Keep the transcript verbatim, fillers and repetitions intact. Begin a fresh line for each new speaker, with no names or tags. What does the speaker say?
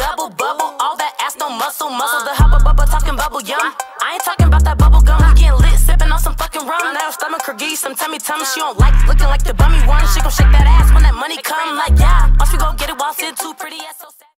double bubble. All that ass, no muscle, muscle. The hubba bubba talking bubble yum. I ain't talking about that bubble gum. We getting lit, sipping on some fucking rum. Now her stomach her geese, some tummy tum. She don't like looking like the bummy one. She gon' shake that ass when that money come. Like yeah, once we go get it while sitting too pretty ass so